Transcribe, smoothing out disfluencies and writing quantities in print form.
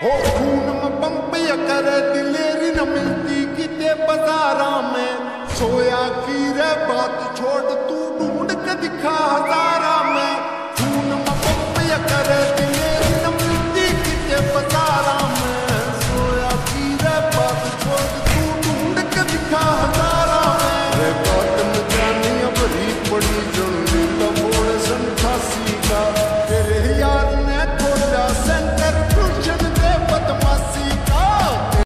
हो खून में पंप करे दिलेरी न मिलती किते बाजारा में। सोया की रे बात छोड़ तू ढूंढ के दिखा हजारा में।